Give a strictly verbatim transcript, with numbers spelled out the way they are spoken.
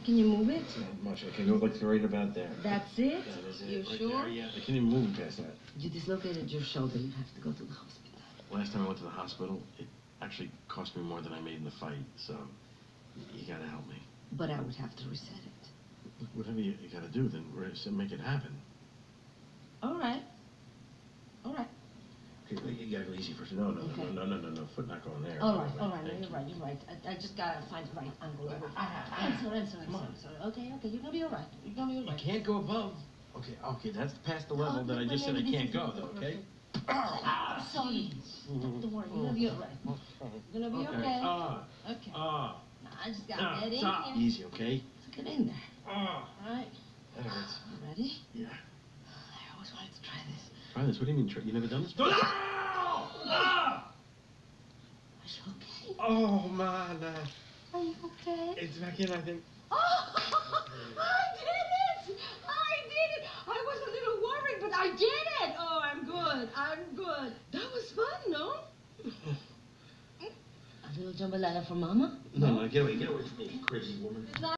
Can you move it? Not much. I can go like right about there. That's it? That is it. You right sure? There, yeah. I can't even move past that. You dislocated your shoulder. You have to go to the hospital. Last time I went to the hospital, it actually cost me more than I made in the fight, so you gotta help me. But I would have to reset it. Whatever you, you gotta do, then reset, make it happen. All right. All right. Okay, you gotta go easy first. No, no, Okay. no, no, no, no, no. Foot not going there. All No, right, wait, all right. No, thank you're you. right. You're right. I, I just gotta find the right angle. Ah, I'm sorry. I'm sorry. I'm Come sorry. on. I'm sorry. Okay, okay. You're gonna be all right. You're gonna be all You right. can't go above. Okay, okay, that's past the level Oh, that I but just said I maybe this can't is go, the- though, okay? Ah, I'm sorry. Don't worry. You're gonna be all right. You're gonna be Okay. okay. Ah, Okay. ah, Now, I just gotta ah, get in stop. here. Easy, okay? Let's get in there. Ah, All right. that hurts. You ready? Yeah. I always wanted to try this. Try this. What do you mean? Try? You never done this? Ah! Ah! Are you okay? Oh, man. Uh, Are you okay? it's back in, I think. Oh, I did it! I did it! I was a little worried, but I did it! Oh, I'm good. I'm good. That was fun, no? A little jambalaya for Mama? No, no, get away. Get away from me, crazy woman.